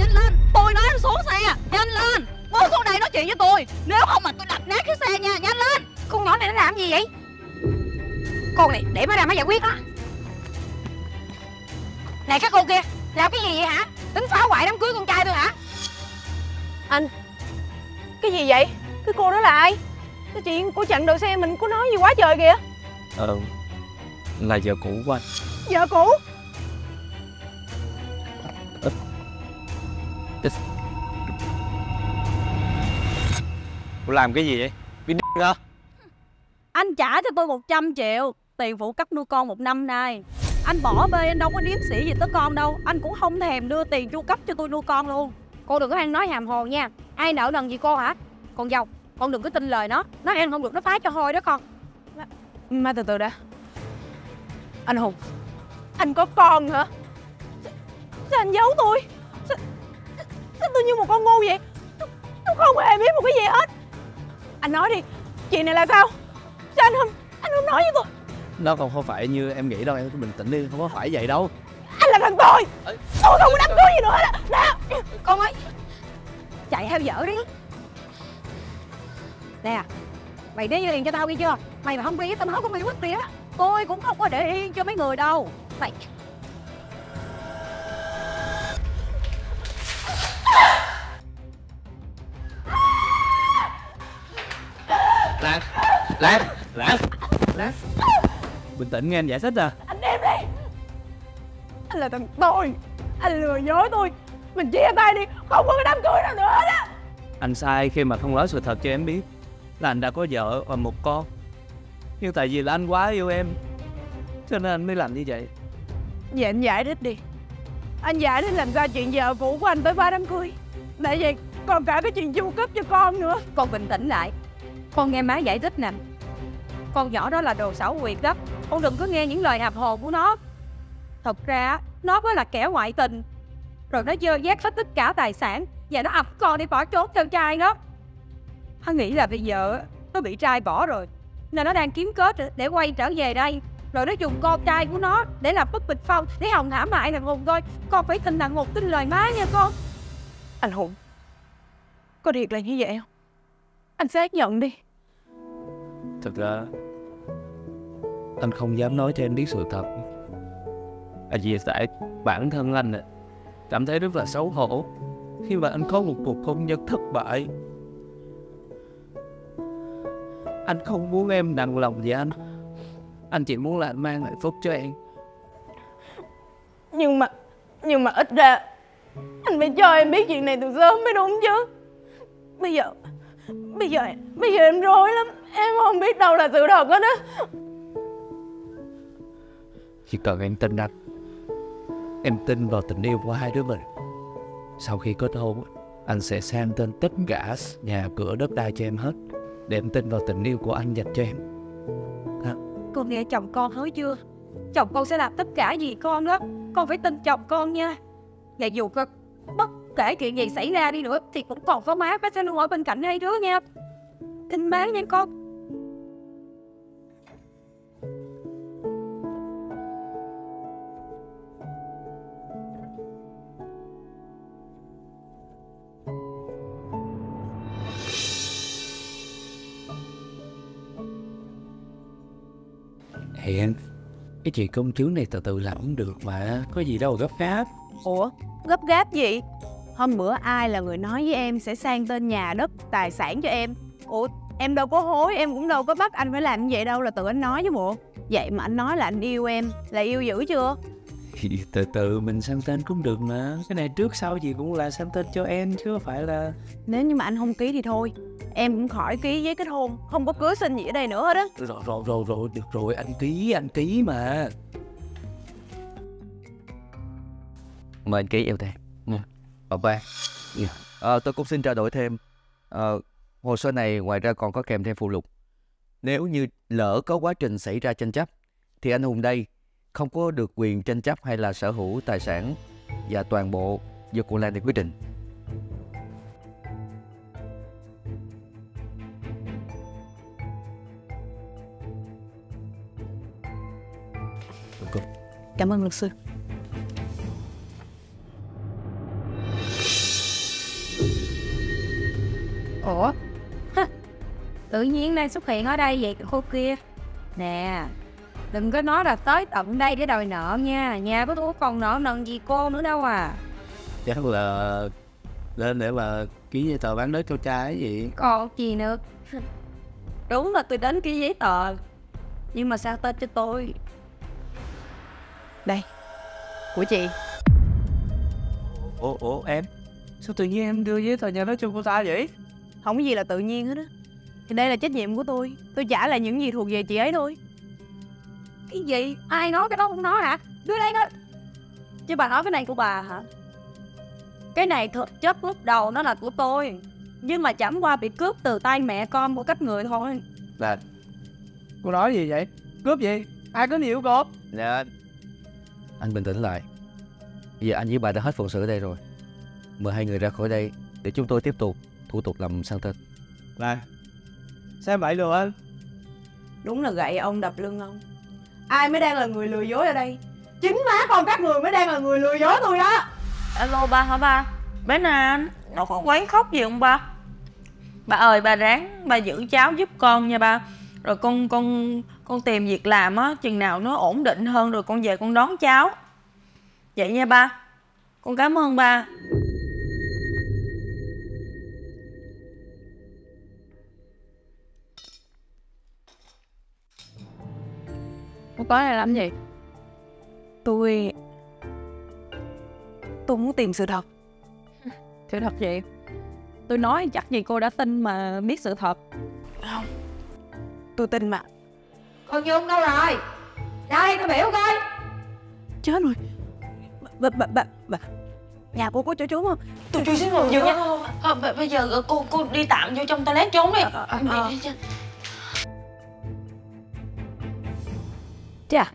nhanh lên, tôi nói xuống xe, nhanh lên. Bước xuống đây nói chuyện với tôi, nếu không mà tôi đập nát cái xe nha, nhanh lên. Con nhỏ này nó làm gì vậy? Con này để má ra má giải quyết á. Này các cô kia, làm cái gì vậy hả? Tính phá hoại đám cưới con trai tôi hả? Anh, cái gì vậy? Cái cô đó là ai? Cái chuyện cô chặn đầu xe mình có nói gì quá trời kìa. Là vợ cũ của anh. Vợ cũ? Cô làm cái gì vậy? Biết hả? Anh trả cho tôi 100 triệu tiền phụ cấp nuôi con 1 năm nay. Anh bỏ bê, anh đâu có điếc xỉ gì tới con đâu. Anh cũng không thèm đưa tiền chu cấp cho tôi nuôi con luôn. Cô đừng có ăn nói hàm hồ nha. Ai nợ nần gì cô hả? Con dâu, con đừng có tin lời nó ăn không được nó phá cho hôi đó con. Má từ từ đã. Anh Hùng, anh có con hả? Sao anh giấu tôi? Sao tôi như một con ngu vậy? Tôi không hề biết một cái gì hết. Anh nói đi, chuyện này là sao? Sao anh không nói với tôi? Nó không phải như em nghĩ đâu, em cứ bình tĩnh đi, không có phải vậy đâu. Anh là thằng tôi không có đám cưới gì nữa hết á. Nè Con ơi, chạy theo vợ đi. Nè, mày đi liền cho tao nghe chưa? Mày mà không đi tao nói con mày quất đi á. Tôi cũng không có để yên cho mấy người đâu. Mày Lan bình tĩnh nghe anh giải thích à. anh đem đi. Anh là thằng tôi. Anh lừa dối tôi. Mình chia tay đi, không có cái đám cưới nào nữa hết á. Anh sai khi mà không nói sự thật cho em biết là anh đã có vợ và một con. Nhưng tại vì là anh quá yêu em cho nên anh mới làm như vậy. Vậy anh giải thích đi. Anh giải thích làm sao chuyện vợ cũ của anh tới 3 đám cưới. Tại vì còn cả cái chuyện chu cấp cho con nữa. Con bình tĩnh lại. Con nghe má giải thích nè. Con nhỏ đó là đồ xảo quyệt đó. Con đừng có nghe những lời hàm hồ của nó. Thật ra nó mới là kẻ ngoại tình. Rồi nó dơ dét hết tất cả tài sản và nó ập con đi bỏ trốn theo trai đó. Nó nghĩ là bây giờ nó bị trai bỏ rồi nên nó đang kiếm cớ để quay trở về đây. Rồi nó dùng con trai của nó để làm bất bình phong, để hòng hãm hại thằng Hùng thôi. Con phải tin thằng Hùng, tin lời má nha con. Anh Hùng, có thiệt là như vậy không? Anh xác nhận đi. Thực ra anh không dám nói cho em biết sự thật. Vì tại bản thân anh cảm thấy rất là xấu hổ khi mà anh có một cuộc hôn nhân thất bại. Anh không muốn em nặng lòng với anh chỉ muốn là anh mang hạnh phúc cho em. Nhưng mà ít ra anh phải cho em biết chuyện này từ sớm mới đúng chứ. Bây giờ em rối lắm. Em không biết đâu là sự thật hết á. Chỉ cần em tin anh, em tin vào tình yêu của hai đứa mình. Sau khi kết hôn, anh sẽ sang tên tất cả nhà cửa đất đai cho em hết, để em tin vào tình yêu của anh dành cho em. Con nghe chồng con nói chưa? Chồng con sẽ làm tất cả vì con đó. Con phải tin chồng con nha. Và dù có bất kể chuyện gì xảy ra đi nữa thì cũng còn có má sẽ luôn ở bên cạnh hai đứa nha. Tin má nha con. Hiện cái chuyện công chứng này từ từ làm cũng được mà, có gì đâu gấp gáp. Ủa, gấp gáp gì? Hôm bữa ai là người nói với em sẽ sang tên nhà đất, tài sản cho em? Ủa, em đâu có hối, em cũng đâu có bắt anh phải làm như vậy đâu, là tự anh nói chứ bộ. Vậy mà anh nói là anh yêu em, là yêu dữ chưa? Thì từ từ mình sang tên cũng được mà. Cái này trước sau gì cũng là sang tên cho em chứ không phải là... Nếu như mà anh không ký thì thôi, em cũng khỏi ký giấy kết hôn, không có cưới xin gì ở đây nữa hết á. Rồi, được rồi, anh ký mà. Mời anh ký EOT. Ba. Tôi cũng xin trao đổi thêm. Hồ sơ này ngoài ra còn có kèm thêm phụ lục. Nếu như lỡ có quá trình xảy ra tranh chấp thì anh Hùng đây không có được quyền tranh chấp hay là sở hữu tài sản, và toàn bộ do cô Lan để quyết định. Cảm ơn luật sư. Ủa? Tự nhiên đang xuất hiện ở đây vậy cô kia. Nè, đừng có nói là tới tận đây để đòi nợ nha. Nhà của tôi còn nợ nần gì cô nữa đâu à. Chắc là lên để mà ký giấy tờ bán đất cho cha ấy gì. Còn gì nữa. Đúng là tôi đến ký giấy tờ, nhưng mà sao tên cho tôi? Đây, của chị. Ủa em? Sao tự nhiên em đưa giấy tờ nhà đất cho cô ta vậy? Không có gì là tự nhiên hết á. Thì đây là trách nhiệm của tôi trả lại những gì thuộc về chị ấy thôi. Cái gì? Ai nói cái đó không nói hả? Đưa đây coi. Chứ bà nói cái này của bà hả? Cái này thực chất lúc đầu nó là của tôi, nhưng mà chẳng qua bị cướp từ tay mẹ con của các người thôi. Là cô nói gì vậy? Cướp gì? Ai có nhiều cướp? Nè, anh bình tĩnh lại. Bây giờ anh với bà đã hết phận sự ở đây rồi. Mời hai người ra khỏi đây để chúng tôi tiếp tục thủ tục làm sang tên. Này, xem vậy được anh? Đúng là gậy ông đập lưng ông. Ai mới đang là người lừa dối ở đây? Chính má con các người mới đang là người lừa dối tôi đó. Alo ba hả ba? Bé Nam nó có quấy khóc gì không ba? Bà ơi bà ráng bà giữ cháu giúp con nha ba. Rồi con tìm việc làm á, chừng nào nó ổn định hơn rồi con về con đón cháu. Vậy nha ba. Con cảm ơn ba. Cô tới đây làm gì? Tôi muốn tìm sự thật. Sự thật gì? Tôi nói chắc gì cô đã tin mà biết sự thật. Tôi tin mà. Con Nhung đâu rồi? Ra đây tôi biểu coi. Chết rồi. Bà. Nhà cô có chỗ trốn không? Tôi chui xuống ngồi giường nha. Bây giờ cô đi tạm vô trong toilet trốn đi. Chà.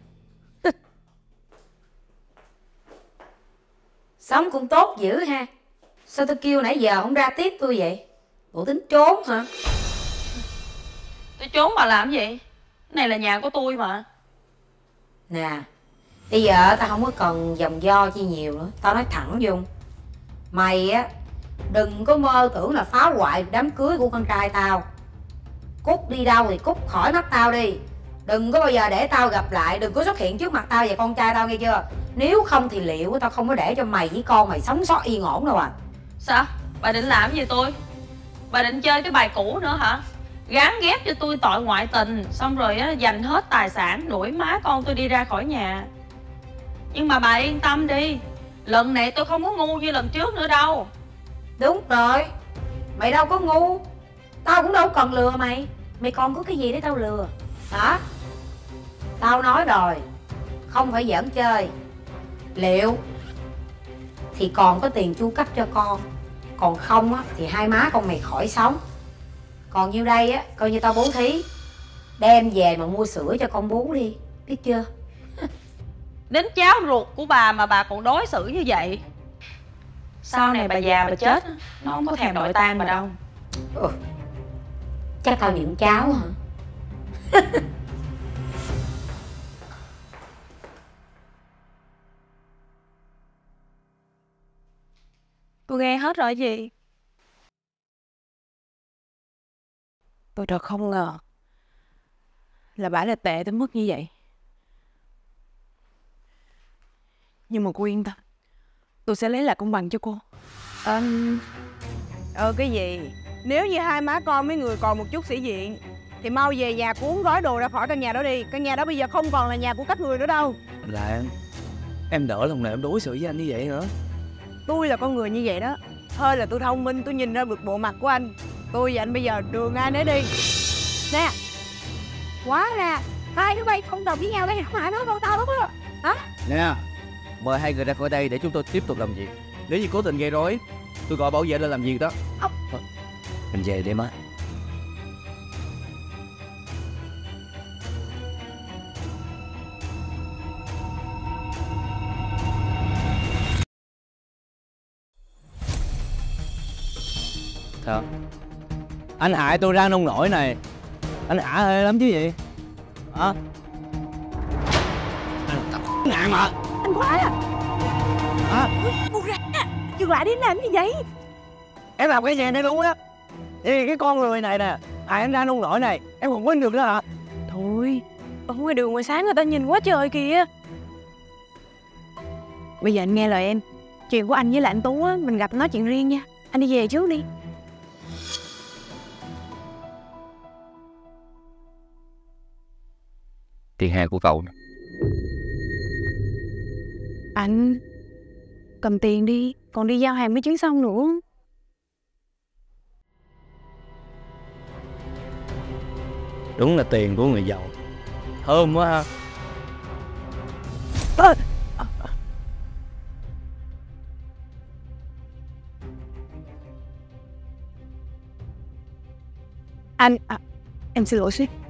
Sống cũng tốt dữ ha. Sao tôi kêu nãy giờ không ra tiếp tôi vậy? Bộ tính trốn hả? Tôi trốn bà làm gì? Cái này là nhà của tôi mà. Nè, bây giờ tao không có cần vòng vo chi nhiều nữa. Tao nói thẳng Dung, mày á đừng có mơ tưởng là phá hoại đám cưới của con trai tao. Cút đi đâu thì cút khỏi mắt tao đi. Đừng có bao giờ để tao gặp lại. Đừng có xuất hiện trước mặt tao và con trai tao nghe chưa? Nếu không thì liệu tao không có để cho mày với con mày sống sót yên ổn đâu à. Sao? Bà định làm gì tôi? Bà định chơi cái bài cũ nữa hả? Gán ghép cho tôi tội ngoại tình, xong rồi á dành hết tài sản đuổi má con tôi đi ra khỏi nhà. Nhưng mà bà yên tâm đi, lần này tôi không có ngu như lần trước nữa đâu. Đúng rồi, mày đâu có ngu. Tao cũng đâu cần lừa mày. Mày còn có cái gì để tao lừa hả? Tao nói rồi, không phải giỡn chơi. Liệu thì còn có tiền chu cấp cho con, còn không á thì hai má con mày khỏi sống. Còn nhiêu đây á coi như tao bố thí. Đem về mà mua sữa cho con bú đi, biết chưa? Đến cháu ruột của bà mà bà còn đối xử như vậy. Sau này bà già bà chết, nó không có thèm nội tang bà đâu. Chắc tao những cháu hả? Cô nghe hết rồi gì? Tôi thật không ngờ là bả là tệ tới mức như vậy. Nhưng mà cô yên tâm, tôi sẽ lấy lại công bằng cho cô. Cái gì? Nếu như hai má con mấy người còn một chút sĩ diện thì mau về nhà cuốn gói đồ ra khỏi căn nhà đó đi. Căn nhà đó bây giờ không còn là nhà của các người nữa đâu. Là em đỡ lòng nào em đối xử với anh như vậy hả? Tôi là con người như vậy đó. Thôi là tôi thông minh, tôi nhìn ra được bộ mặt của anh. Tôi và anh bây giờ đường ai nấy đi. Nè, Quá ra hai đứa bay không đồng với nhau đây. Không phải nói con tao đúng không? Hả? Nè, mời hai người ra khỏi đây để chúng tôi tiếp tục làm việc. Nếu như cố tình gây rối, tôi gọi bảo vệ lên làm việc đó. Mình về đi má. Sao? Anh hại tôi ra nông nổi này. Anh hại lắm chứ gì? Hả? Ngạn mà. anh có ai à? Hả? Buông ra, dừng lại đi làm gì vậy? Em làm cái gì này luôn á? Thì cái con người này nè, hại anh ra nông nổi này, em còn quên được nữa hả? Thôi, ở ngoài đường ngoài sáng người ta nhìn quá trời kìa. Bây giờ anh nghe lời em. Chuyện của anh với lại anh Tú á, mình gặp nói chuyện riêng nha. Anh đi về trước đi. Tiền hàng của cậu nè. Anh cầm tiền đi, còn đi giao hàng mấy chuyến xong nữa. Đúng là tiền của người giàu. Thơm quá ha. Anh em xin lỗi sếp.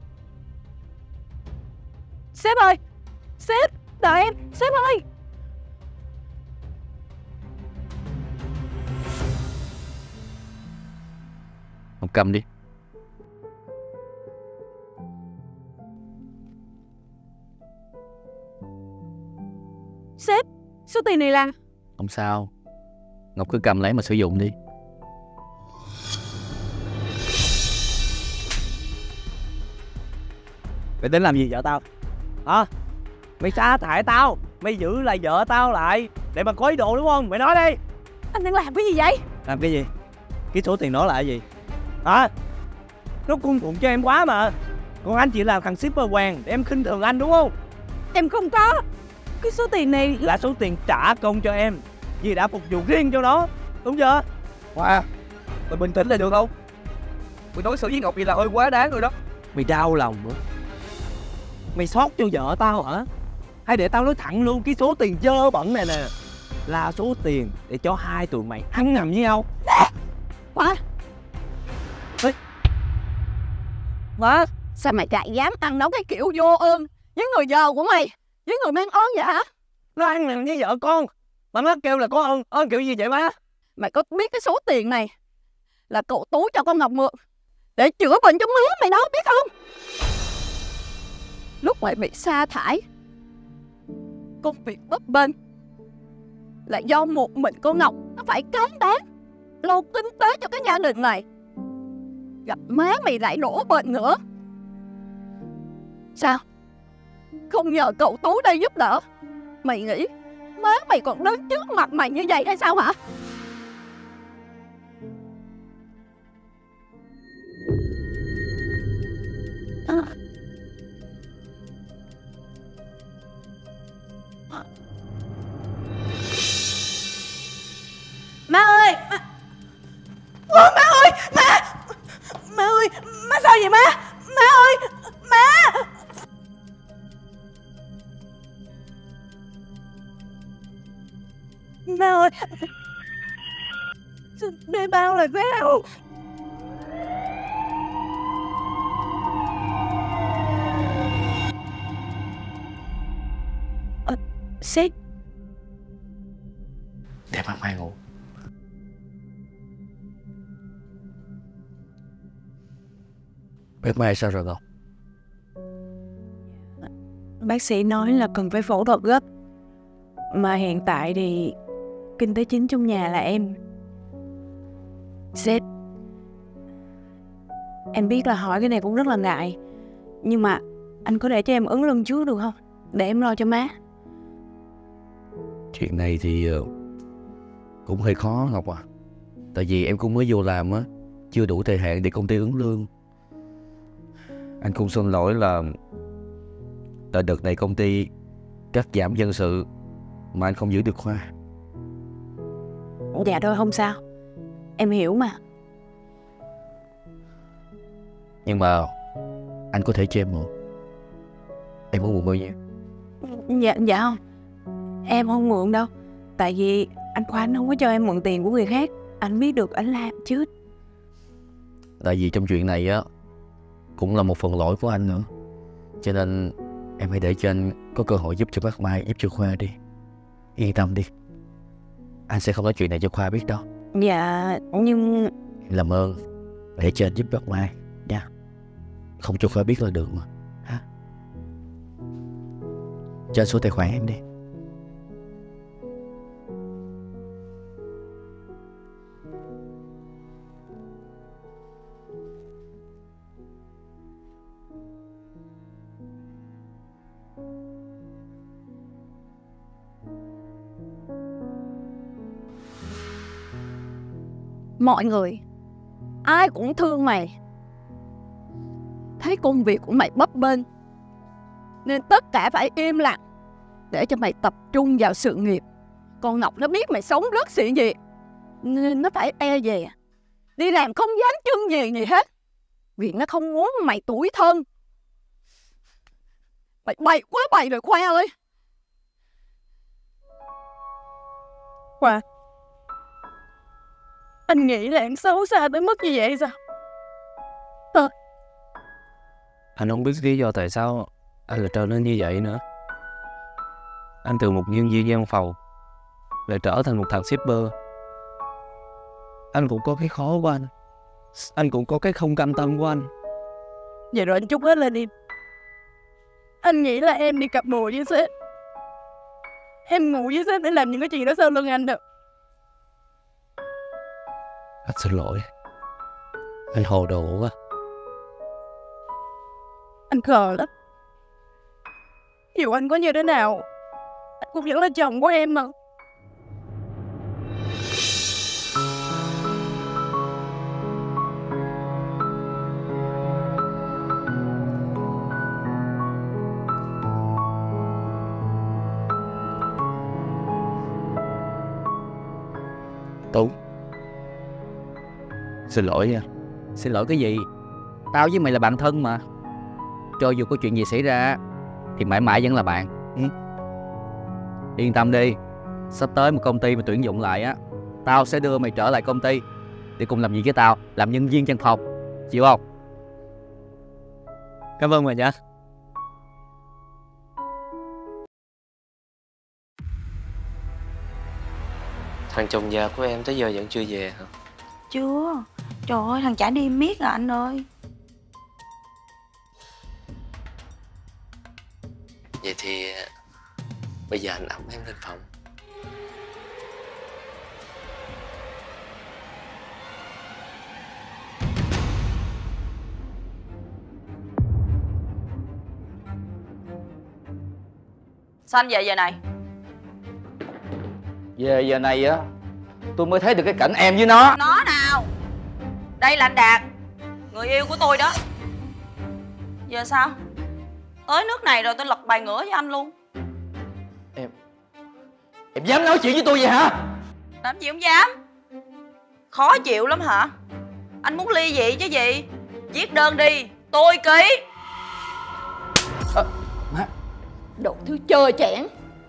Sếp ơi, sếp đợi em, sếp ơi. Ông cầm đi. Sếp, số tiền này là... Không sao, Ngọc cứ cầm lấy mà sử dụng đi. Mày tính làm gì vợ tao? Hả? Mày sa thải tao, mày giữ lại vợ tao lại để mà có ý đồ đúng không? Mày nói đi. Anh đang làm cái gì vậy? Làm cái gì? Cái số tiền đó là cái gì? Hả? Nó cung phụng cho em quá mà. Còn anh chỉ là thằng shipper hoàng để em khinh thường anh đúng không? Em không có. Cái số tiền này Là số tiền trả công cho em vì đã phục vụ riêng cho nó, đúng chưa? Hoa, mày bình tĩnh lại được không? Mày đối xử với Ngọc vậy là hơi quá đáng rồi đó. Mày đau lòng nữa. Mày xót cho vợ tao hả? Hay để tao nói thẳng luôn, cái số tiền dơ bẩn này nè là số tiền để cho hai tụi mày ăn nằm với nhau. Hả? Hả? Sao mày lại dám ăn nói cái kiểu vô ơn với người giàu của mày, với người mang ơn vậy hả? Nó ăn nằm với vợ con mà nó kêu là có ơn. Ơn kiểu gì vậy má? Mày có biết cái số tiền này là cậu Tú cho con Ngọc mượn để chữa bệnh cho má mày đó, biết không? Lúc mày bị sa thải, công việc bấp bênh là do một mình con Ngọc nó phải cán đáng lo kinh tế cho cái gia đình này. Gặp má mày lại đổ bệnh nữa. Sao? Không nhờ cậu Tú đây giúp đỡ, mày nghĩ má mày còn đứng trước mặt mày như vậy hay sao hả? Má ơi! Má ơi! Má ơi! Má sao vậy má? Má ơi! Má! Má ơi! Đây bao là sao? Sếp. Để mắt mai ngủ. Bác Mai sao rồi Ngọc? Bác sĩ nói là cần phải phẫu thuật gấp. Mà hiện tại thì kinh tế chính trong nhà là em. Sếp, em biết là hỏi cái này cũng rất là ngại, nhưng mà anh có để cho em ứng lưng trước được không? Để em lo cho má. Chuyện này thì cũng hơi khó Ngọc à. Tại vì em cũng mới vô làm á, chưa đủ thời hạn để công ty ứng lương. Anh cũng xin lỗi là đợt này công ty cắt giảm nhân sự mà anh không giữ được Khoa. Dạ thôi không sao, em hiểu mà. Nhưng mà anh có thể cho em mượn. Em muốn mượn bao nhiêu? Dạ không, em không mượn đâu. Tại vì anh Khoa anh không có cho em mượn tiền của người khác. Anh biết được anh làm chứ. Tại vì trong chuyện này á cũng là một phần lỗi của anh nữa, cho nên em hãy để cho anh có cơ hội giúp cho bác Mai, giúp cho Khoa đi. Yên tâm đi, anh sẽ không nói chuyện này cho Khoa biết đâu. Dạ nhưng... Làm ơn để cho anh giúp bác Mai nha. Không cho Khoa biết là được mà ha. Cho anh số tài khoản em đi. Mọi người ai cũng thương mày, thấy công việc của mày bấp bênh nên tất cả phải im lặng để cho mày tập trung vào sự nghiệp. Con Ngọc nó biết mày sống rất sĩ diện nên nó phải e dè, đi làm không dám chân gì hết, vì nó không muốn mày tủi thân. Mày bày quá bày rồi Khoa ơi. Khoa, anh nghĩ là em xấu xa tới mức như vậy sao? Anh không biết lý do tại sao anh lại trở nên như vậy nữa. Anh từ một nhân viên văn phòng lại trở thành một thằng shipper. Anh cũng có cái khó của anh cũng có cái không cam tâm của anh. Vậy rồi anh trút hết lên em. Anh nghĩ là em đi cặp bồ với sếp, em ngủ với sếp để làm những cái chuyện đó sau lưng anh được. Anh xin lỗi. Anh hồ đồ quá. Anh khờ lắm. Dù anh có như thế nào, anh cũng vẫn là chồng của em mà. Tú, xin lỗi nha. Xin lỗi cái gì? Tao với mày là bạn thân mà. Cho dù có chuyện gì xảy ra thì mãi mãi vẫn là bạn. Yên tâm đi, sắp tới một công ty mà tuyển dụng lại á, tao sẽ đưa mày trở lại công ty để cùng làm việc với tao, làm nhân viên văn phòng. Chịu không? Cảm ơn mày nha. Thằng chồng già của em tới giờ vẫn chưa về hả? Chưa. Trời ơi, thằng chả đi miết à anh ơi. Vậy thì bây giờ anh ẵm em lên phòng. Sao anh về giờ này? Về giờ này á, tôi mới thấy được cái cảnh em với nó. Nó nào? Đây là anh Đạt, người yêu của tôi đó. Giờ sao? Tới nước này rồi tôi lật bài ngửa với anh luôn. Em dám nói chuyện với tôi vậy hả? Làm gì không dám. Khó chịu lắm hả? Anh muốn ly dị chứ gì? Viết đơn đi, tôi ký. Đồ thứ chơi chẽn.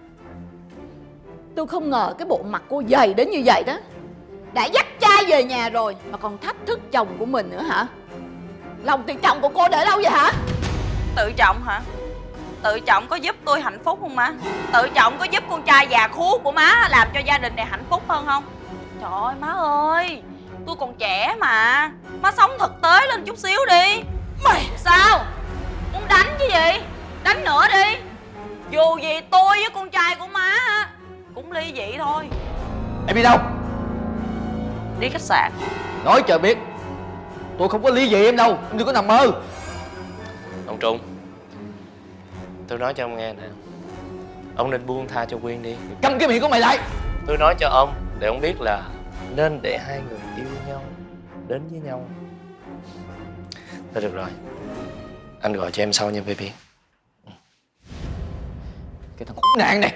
Tôi không ngờ cái bộ mặt cô dày đến như vậy đó. Đã dắt trai về nhà rồi mà còn thách thức chồng của mình nữa hả? Lòng tiền chồng của cô để đâu vậy hả? Tự trọng hả? Tự trọng có giúp tôi hạnh phúc không má? Tự trọng có giúp con trai già khú của má làm cho gia đình này hạnh phúc hơn không? Trời ơi má ơi, tôi còn trẻ mà. Má sống thực tế lên chút xíu đi. Mày sao? Muốn đánh chứ gì? Đánh nữa đi. Dù gì tôi với con trai của má cũng ly dị thôi. Em đi đâu? Đi khách sạn. Nói cho biết, tôi không có ly dị em đâu. Em đừng có nằm mơ. Ông Trung, tôi nói cho ông nghe nè, ông nên buông tha cho Quyên đi. Câm cái miệng của mày lại. Tôi nói cho ông để ông biết là nên để hai người yêu nhau, đến với nhau. Thôi được rồi, anh gọi cho em sau nha baby. Cái thằng khốn nạn này.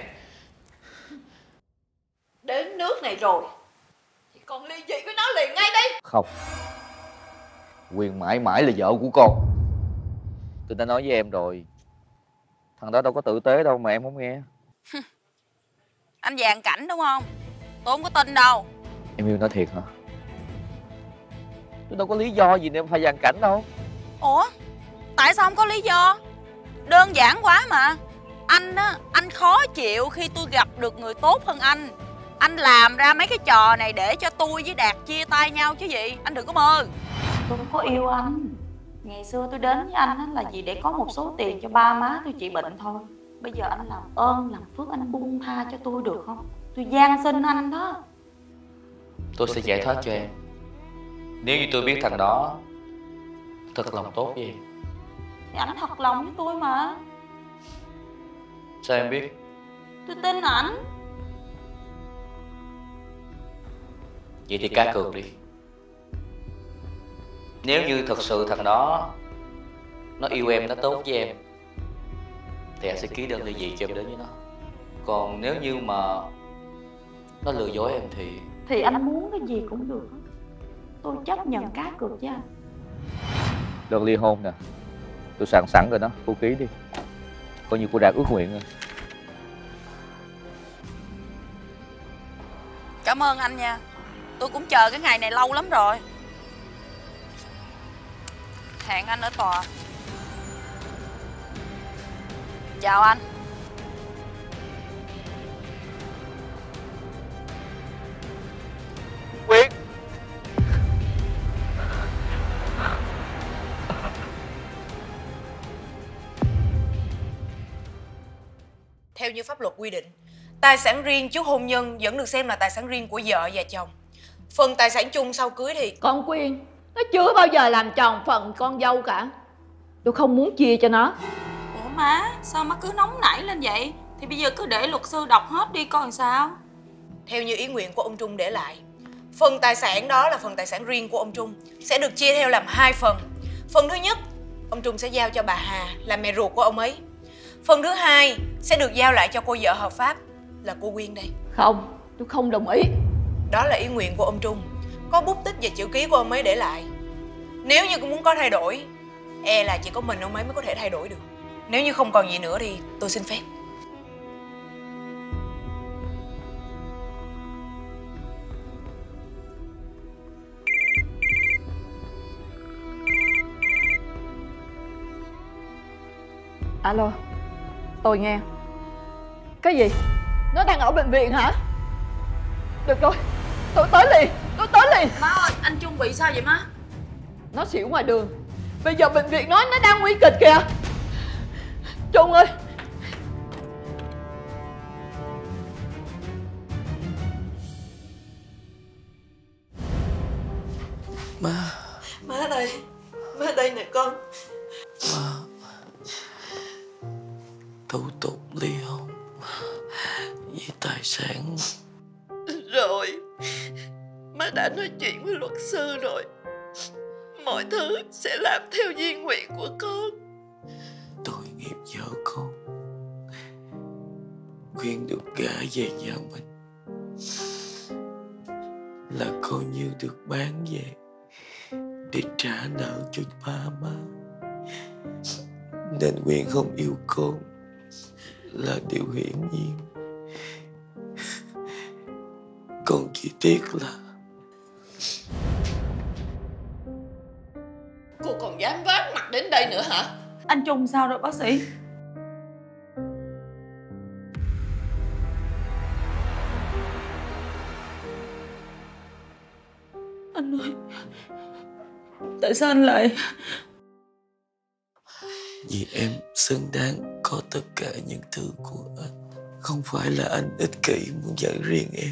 Đến nước này rồi thì con ly dị với nó liền ngay đi. Không, Quyên mãi mãi là vợ của con. Tôi đã nói với em rồi, thằng đó đâu có tử tế đâu mà em không nghe. Anh Vàng Cảnh đúng không? Tôi không có tin đâu. Em yêu nó thiệt hả? Tôi đâu có lý do gì để em phải Vàng Cảnh đâu. Ủa? Tại sao không có lý do? Đơn giản quá mà. Anh á, anh khó chịu khi tôi gặp được người tốt hơn anh. Anh làm ra mấy cái trò này để cho tôi với Đạt chia tay nhau chứ gì. Anh đừng có mơ. Tôi không có yêu anh. Ngày xưa tôi đến với anh là vì để có một số tiền cho ba má tôi trị bệnh thôi. Bây giờ anh làm ơn làm phước anh buông tha cho tôi được không? Tôi van xin anh đó. Tôi sẽ giải thoát cho em. Nếu như tôi biết thằng đó thật lòng tốt với em. Thì anh thật lòng với tôi mà. Sao em biết? Tôi tin ảnh. Vậy thì cá cược đi. Nếu như thật sự thằng đó nó yêu em, nó tốt với em, thì anh sẽ ký đơn ly dị cho em đến với nó. Còn nếu như mà nó lừa dối em thì anh muốn cái gì cũng được. Tôi chấp nhận cá cược với anh. đơn ly hôn nè, tôi soạn sẵn rồi đó, cô ký đi, coi như cô đạt ước nguyện rồi. Cảm ơn anh nha. Tôi cũng chờ cái ngày này lâu lắm rồi. Hẹn anh ở tòa. Chào anh. Quyên. Theo như pháp luật quy định, tài sản riêng trước hôn nhân vẫn được xem là tài sản riêng của vợ và chồng. Phần tài sản chung sau cưới thì... Con Quyên, nó chưa bao giờ làm tròn phần con dâu cả. Tôi không muốn chia cho nó. Ủa má, sao má cứ nóng nảy lên vậy? Thì bây giờ cứ để luật sư đọc hết đi coi làm sao. Theo như ý nguyện của ông Trung để lại, phần tài sản đó là phần tài sản riêng của ông Trung, sẽ được chia theo làm 2 phần. Phần thứ nhất, ông Trung sẽ giao cho bà Hà là mẹ ruột của ông ấy. Phần thứ hai sẽ được giao lại cho cô vợ hợp pháp là cô Quyên đây. Không, tôi không đồng ý. Đó là ý nguyện của ông Trung, có bút tích và chữ ký của ông ấy để lại. Nếu như cũng muốn có thay đổi, e là chỉ có mình ông ấy mới có thể thay đổi được. Nếu như không còn gì nữa thì tôi xin phép. Alo, tôi nghe. Cái gì? Nó đang ở bệnh viện hả? Được rồi, tôi tới liền, tôi tới liền. Má ơi, anh Trung bị sao vậy má? Nó xỉu ngoài đường. Bây giờ bệnh viện nói nó đang nguy kịch kìa. Trung ơi. Má đây nè con. Má, thủ tục ly hôn với tài sản Rồi, má đã nói chuyện với luật sư rồi. Mọi thứ sẽ làm theo di nguyện của con. tội nghiệp vợ con. Quyên được gả về nhà mình là coi như được bán về để trả nợ cho ba má. Nên Quyên không yêu con là điều hiển nhiên. Con chỉ tiếc là Cô còn dám vác mặt đến đây nữa hả? Anh Trung sao rồi bác sĩ? Anh ơi, tại sao anh lại... vì em xứng đáng có tất cả những thứ của anh. Không phải là anh ích kỷ muốn dạy riêng em,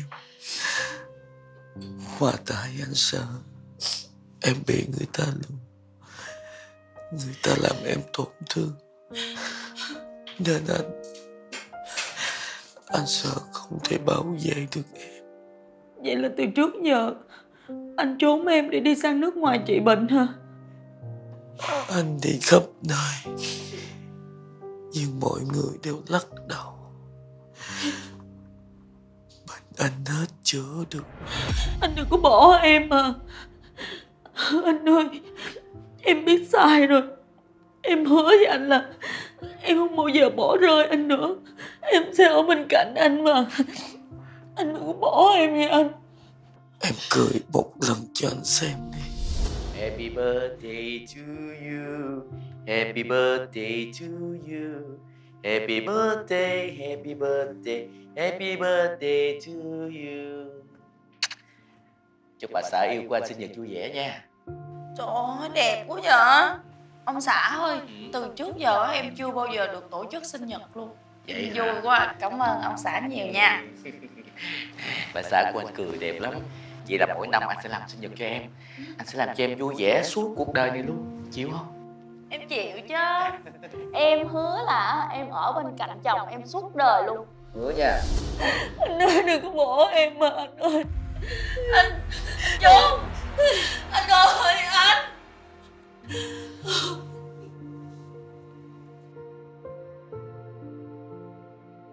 mà tại anh sợ em bị người ta lừa, người ta làm em tổn thương. Nên anh sợ không thể bảo vệ được em. Vậy là từ trước giờ anh trốn em để đi sang nước ngoài trị bệnh hả? Anh đi khắp nơi nhưng mọi người đều lắc đầu. Bệnh anh hết chữa được. Anh đừng có bỏ em mà. Anh ơi, em biết sai rồi. Em hứa với anh là em không bao giờ bỏ rơi anh nữa. Em sẽ ở bên cạnh anh mà. Anh đừng có bỏ em nha anh. Em cười một lần cho anh xem đi. Happy birthday to you, happy birthday to you, happy birthday, happy birthday, happy birthday to you. Chúc bà xã yêu của anh sinh nhật vui vẻ nha. Trời ơi, đẹp quá vậy. Ông xã ơi, từ trước giờ em chưa bao giờ được tổ chức sinh nhật luôn. Vậy vui quá, cảm ơn ông xã nhiều nha. Bà xã của anh cười đẹp lắm. Vậy là mỗi năm anh sẽ làm sinh nhật cho em. Anh sẽ làm cho em vui vẻ suốt cuộc đời này luôn. Chịu không? Em chịu chứ. Em hứa là em ở bên cạnh chồng em suốt đời luôn. Hứa nha. Anh ơi, đừng có bỏ em mà anh ơi. Anh Trung, anh ơi, anh.